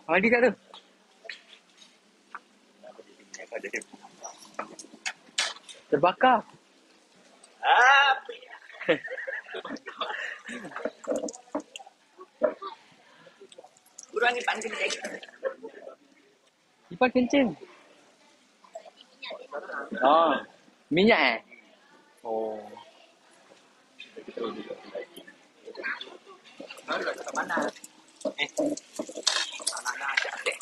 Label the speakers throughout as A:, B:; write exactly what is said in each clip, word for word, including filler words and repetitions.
A: Mandi kat tu. Terbakar.
B: Api. Kurang ipan kencing.
A: Ipan kencing. Oh. Minyak eh? Oh.
B: Baru dah ke mana? Eh. Anak-anak ada dek.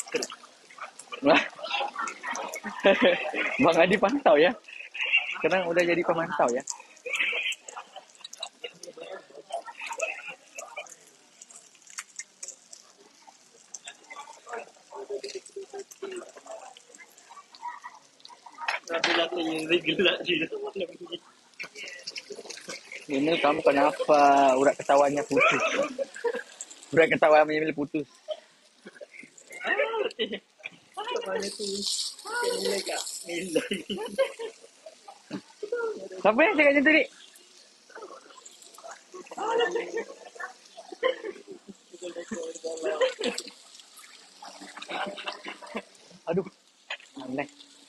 A: Bang Adi pantau ya. Sekarang udah jadi pemantau ya.
B: Laki-laki yang regular je.
A: Ini kamu kenapa urat ketawanya putus? Urat ketawa Mimil putus.
B: Mana tu? Nilai kak? Nilai.
A: Siapa yang cakap macam tu, Dik? Aduh. Aneh.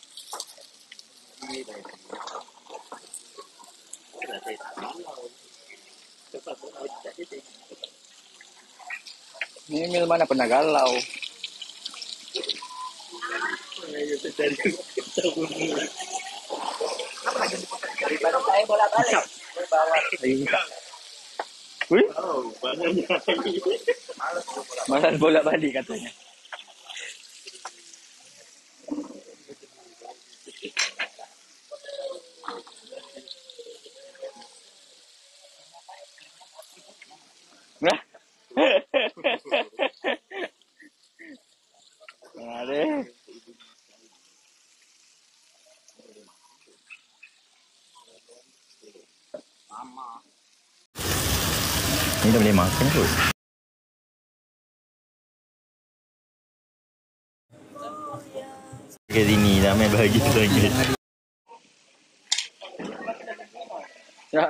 A: Mimil mana pernah galau.
B: Daripada saya bola balik. Saya bawa
A: Lagi buka. Wih,
B: oh, banyak.
A: malas bolak balik katanya. Nah. Ada.
B: Mama.
C: Ni dah boleh makan kot. Ke sini ramai bahagi sangat.
A: Ya.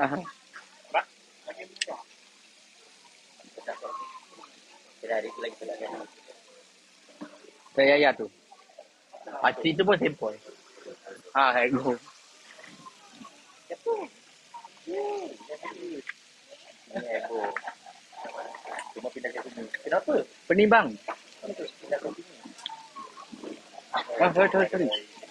B: Dari lagi lagi.
A: Saya ya tu. Pasti tu pun simple. Ha, ego.
B: Ego. Cuma pindah ke sini. Kenapa?
A: Penimbang.
B: Pindah ke sini.
A: Ah, sorry, sorry, sorry.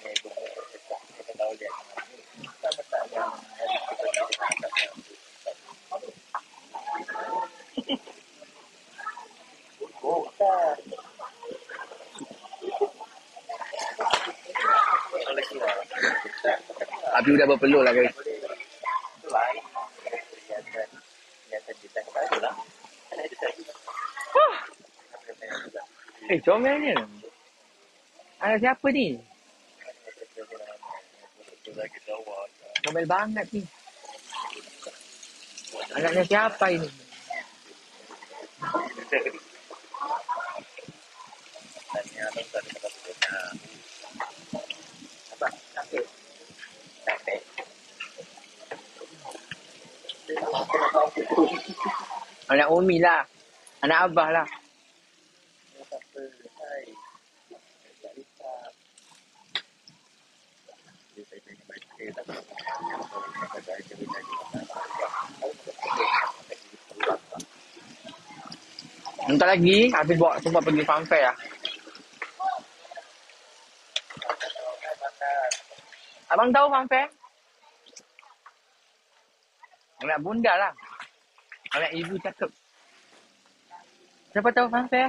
A: Abi udah berpeluh lah guys. Eh, comelnya. Ada siapa ni? Comel banget ni. Anaknya siapa ini? Anak Umi lah. Anak Abah lah. Bentar lagi, habis bawa semua pergi funfair lah. Abang tahu funfair? Anak bunda lah. Anak ibu cakap. Siapa tahu funfair?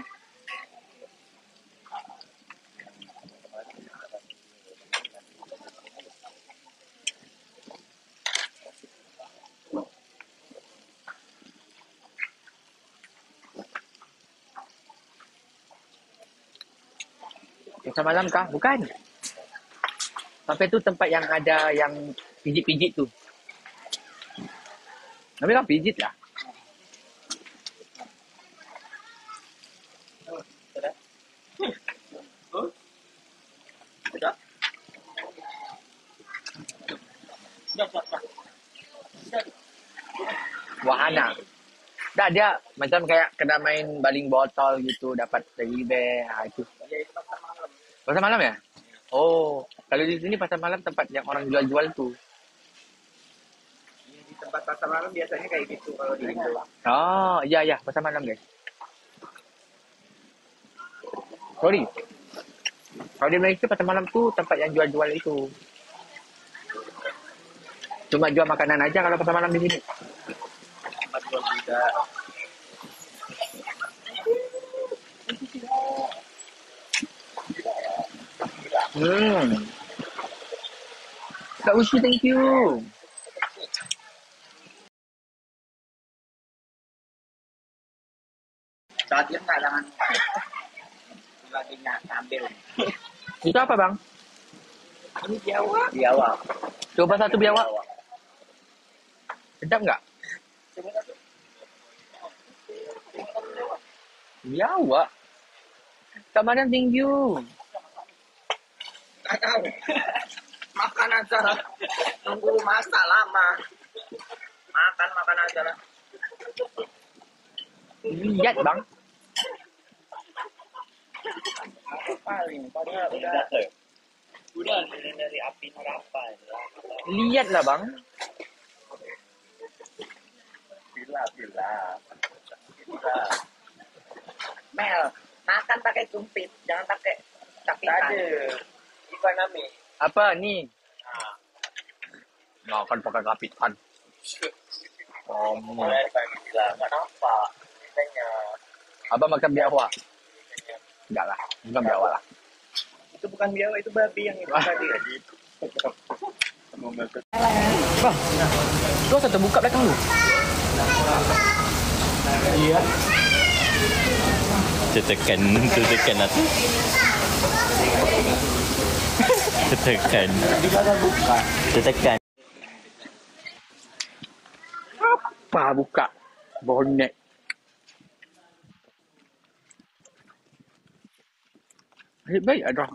A: Macam malam kah? Bukan. Funfair tu tempat yang ada yang pijit-pijit tu. Tapi kan pijit lah. Wahana. Dah Tak, dia macam kayak kena main baling botol gitu, dapat teddy bear. Ha, itu.
B: Ya, itu pasar malam.
A: Pasar malam ya? Oh, kalau di sini pasar malam tempat yang orang jual-jual tuh.
B: Ya, di tempat pasar malam biasanya kayak gitu kalau di Indo.
A: Oh, iya, iya. Pasar malam, guys. Sorry. Kalau di Malaysia, pasar malam tuh tempat yang jual-jual itu. Cuma jual makanan aja kalau pasar malam di sini.
B: Tempat jual juga.
A: Hmm. Kak Ushi, thank you.
B: Saat dia nggak dengan lagi nggak ngambil.
A: Itu apa, Bang?
B: Ini biawak. Biawak.
A: Coba satu biawak. Sedap nggak? Biawak. Kak Mariam, thank you.
B: Nggak tahu. Makan aja lah. Nunggu masak lama. Makan makan aja lah.
A: Lihat, Bang.
B: Paling padahal udah udah dari api neraka.
A: Lihatlah, Bang.
B: Bila bila. Bila. Mel, makan pakai sumpit, jangan pakai capitan. Ikan ami.
A: Apa ni?
B: Nah,
A: Makan pakai kapitan. Oh,
B: mulai pagi bila. Kenapa? Kitanya.
A: Abang makan biawak? Enggak lah, bukan biawak lah.
B: Itu bukan biawak, itu babi yang itu tadi.
A: Bang, lu satu buka belakang lu. Iya.
C: Tertekan, tertekan atas. Tertekan. Tertekan.
A: Apa buka? Bonek. Baik-baik ada.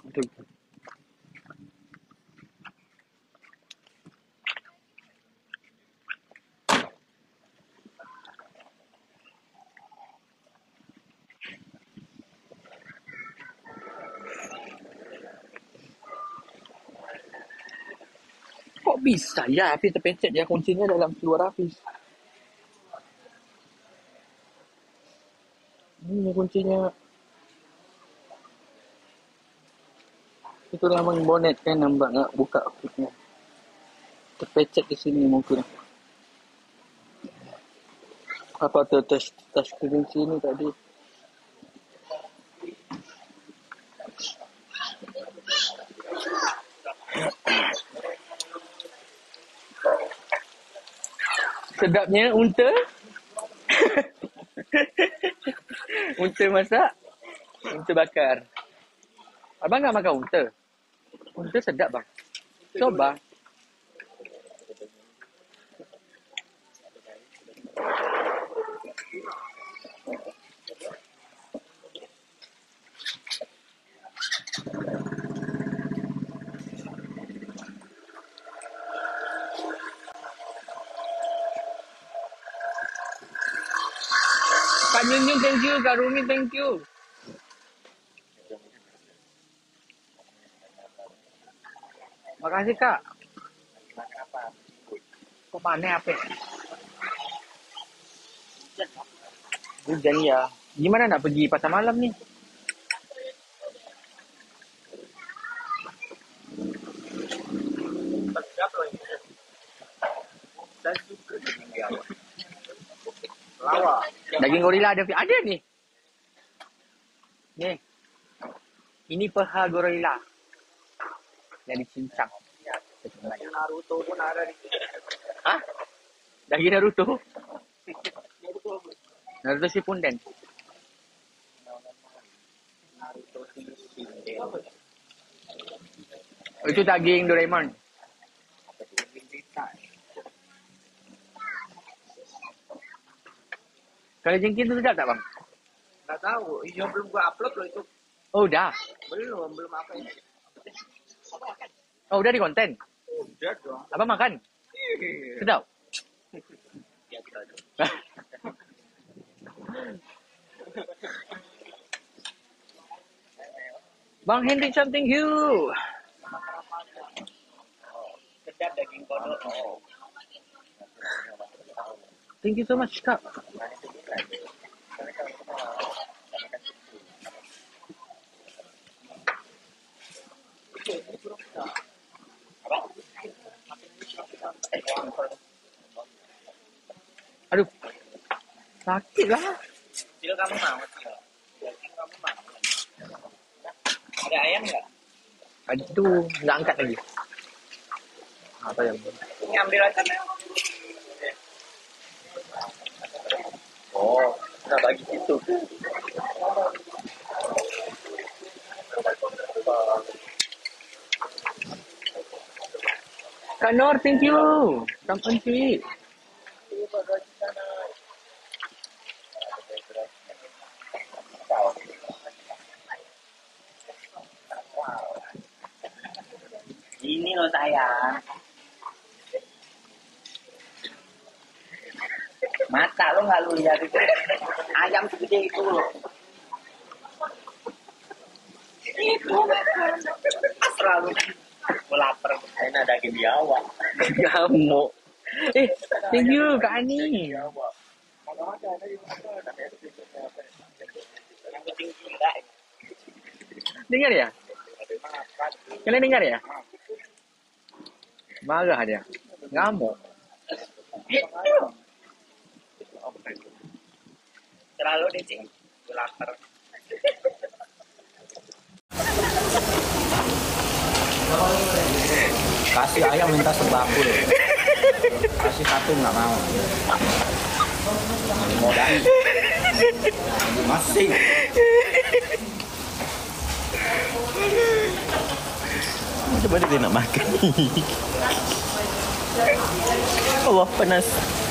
A: Kok bisa ya Hafiz terpencet ya kuncinya dalam keluar Hafiz? Ini kuncinya. Itulah Bang bonet kan, nampak nggak buka Hafiznya. Terpencet di sini mungkin. Apa tuh touch touch screen sini tadi? Sedapnya unta. Unta masak. Unta bakar. Abang nak makan unta? Unta sedap bang. Coba. Kak Nyun Nyun, thank you. Kak Rumi, thank you. Makasih, Kak. Kok panen apa? Hujan ya. Gimana nak pergi pasar malam ni?
B: Sedap loh ini. Dan suka daging biawak. Lawa.
A: Daging gorila ada ada ni. Ni. Ini paha gorila. Yang dicincang.
B: Daging Naruto pun ada di sini.
A: Hah? Daging Naruto?
B: Naruto.
A: Naruto Shippuden.
B: Naruto Shippuden.
A: Itu daging Doraemon.
B: Daging pita.
A: Kalau jengking tu sedap tak bang?
B: Nggak tahu. Iya belum gua upload loh itu.
A: Oh dah.
B: Belum, belum apa ini.
A: Oh udah di konten.
B: Udah dong.
A: Abang makan? Sedap?
B: Ya kita dong.
A: Bang Hendrik something you.
B: Sedap daging kodok.
A: Thank you so much, Kak. Aduh. Sakit lah.
B: Cil, kamu mau? Cil? Daging kamu mau? Ada ayam nggak?
A: Aduh, nggak angkat lagi. Apa ya?
B: Ini ambil aja Mel. Oh, kita bagi situ.
A: Kak Nur, thank you. Come on, sweet.
B: Ini loh sayang. Mata lo nggak lu lihat itu? Ayam segede itu loh. Itu asra lu. Gue lapar. Ini ada daging biawak.
A: Gamuk. Eh, thank you, Kak Ani.
B: Yang penting gila.
A: Dengar ya? Kalian dengar ya? Marah dia. Ngamuk.
B: Terlalu deh, Cing. Gue lapar.
D: Kasih ayam minta sebakul. Kasih satu nggak mau. Modal. Masih.
C: Coba dia nak makan. Allah panas.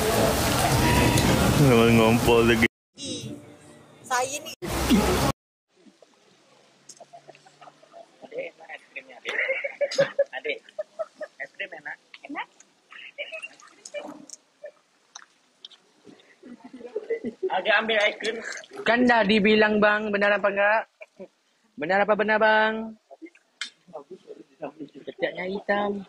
C: Memang ngompol lagi.
E: Saya nih.
B: Adek, enak es krimnya, Adek. Adek, es krim enak. Enak. Agak ambil es krim.
A: Kan dah dibilang bang, benar apa enggak? Benar apa benar bang? Ketiaknya hitam.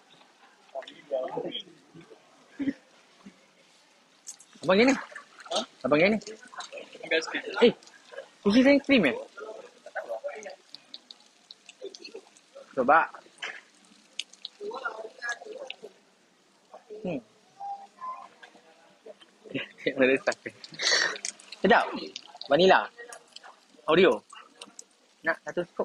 A: Abang ini? Abang ini? Eh, sushi saya krim ya? Coba. Hmm. Sedap. Vanilla. Oreo. Nak satu scoop.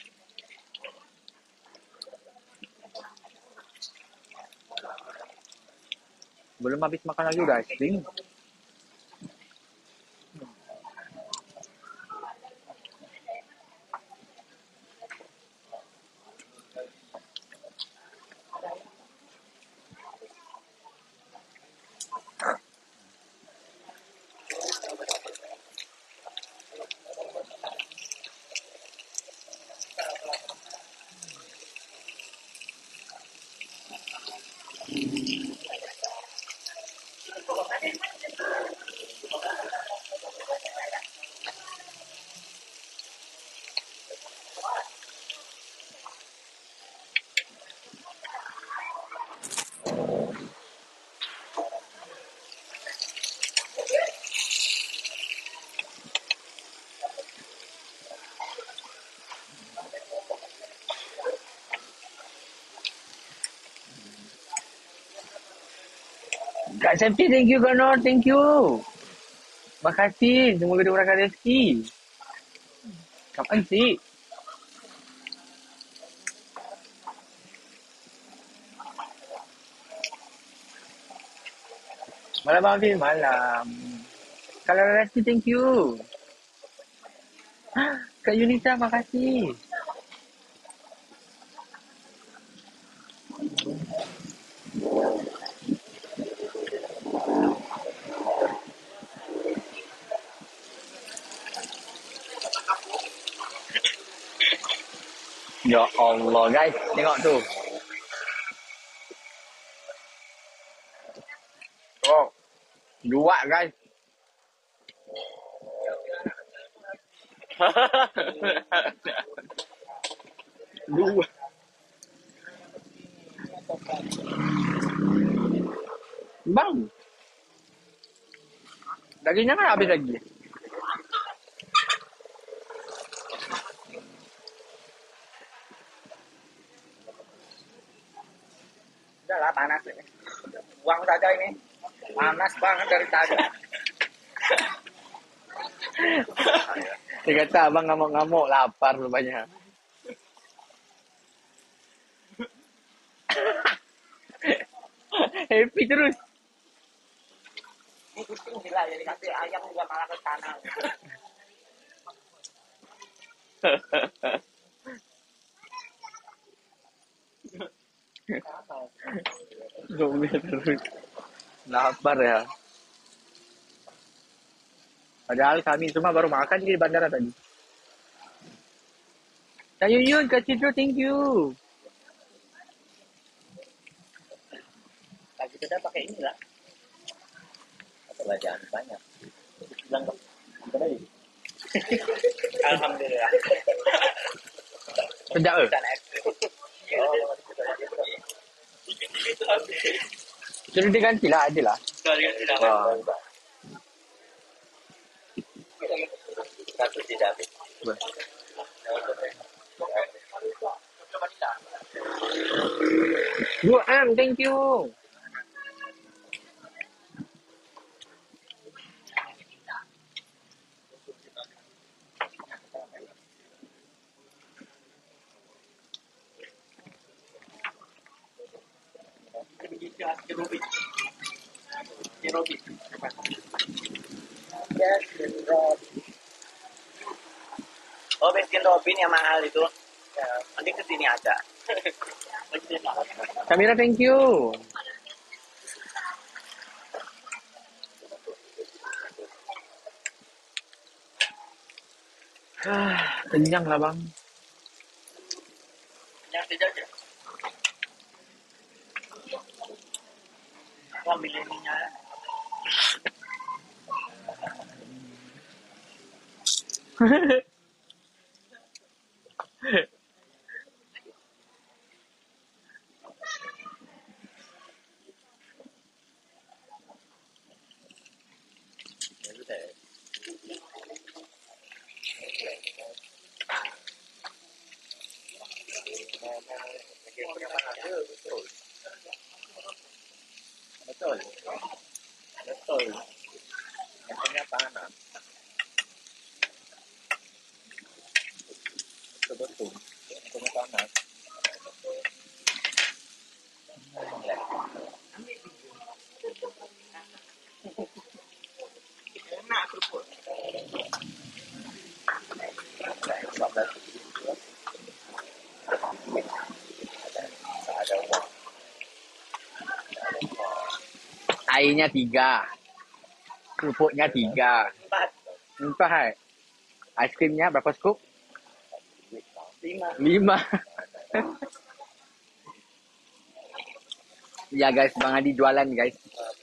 A: Belum habis makan lagi udah es krim. Kak Septi, thank you Kak Nur, thank you. Makasih, semoga dimurahkan rezeki. Kapan sih? Malam Afif, malam. Kalau rezeki, thank you. Kak Yunita, makasih. Ya Allah guys, tengok tu. Oh, dua guys. Dua. Bang. Dagingnya kan habis lagi.
B: Udahlah panas ini. Buang saja ini. Panas banget dari tadi.
A: Dia kata abang ngamuk-ngamuk, lapar rupanya. Happy terus.
B: Ini kucing gila ya dikasih ayam juga malah ke sana.
A: Gomel terus. Lapar ya. Padahal kami semua baru makan di bandara tadi. Kak Yuyun, Kak Cidro, thank you.
B: Lagi kita pakai ini lah. Belanjaan banyak. Bilang kok. Alhamdulillah.
A: Sejak eh.
B: Dan es krim.
A: Sudah diganti lah, ada lah. Wah.
B: Satu tidak habis.
A: dua M, thank you.
B: Oh, Baskin Robin yang mahal itu. Nanti ke sini aja.
A: Kamera, thank you. Ah, kenyang lah bang.
B: Yang tidak aja. Aku ambil ininya. Betul. Betul. Yang panas. Betul. Yang panas. Enak kerupuk.
A: Airnya tiga. Kerupuknya tiga.
B: Empat.
A: Empat. Ice krimnya berapa scoop?
B: Lima.
A: Lima. Ya guys, Bang Adi jualan guys.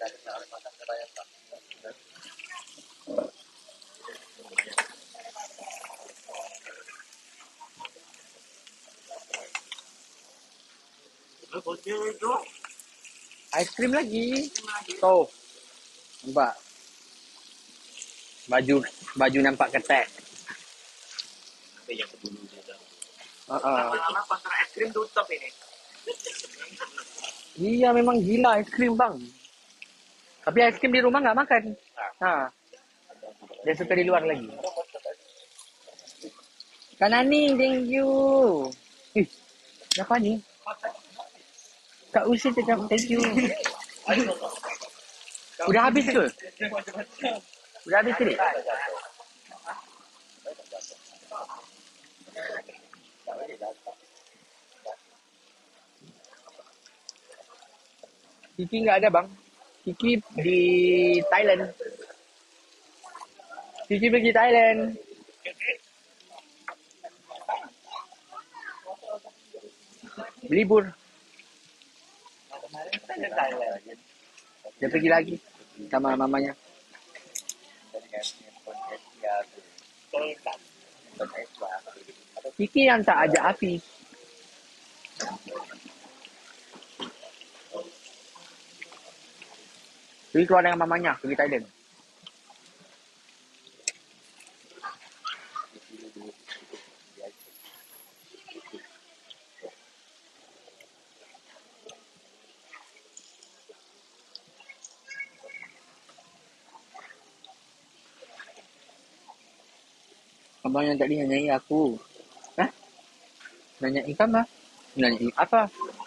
A: Ice krim lagi. Tuh. Nampak. Baju baju nampak ketek.
B: Yang sebelum dia.
A: Uh-uh.
B: Lama pasar es krim tutup ini.
A: Iya memang gila es krim bang. Tapi es krim di rumah nggak makan. Nah. Dia suka di luar lagi. Kanani, thank you. Ih, siapa ni? Kak Usi cakap thank you. Udah habis ke? Udah habis ke ni? Kiki nggak ada bang. Kiki di Thailand. Kiki pergi Thailand. Libur. Dia pergi lagi sama mamanya.
B: Bukan Esbah.
A: Kiki yang tak ajak api. Pergi keluar dengan mamanya, pergi Thailand. Abang yang tadi nanyai aku. Hah? Nanyai kamu? Nanyai apa?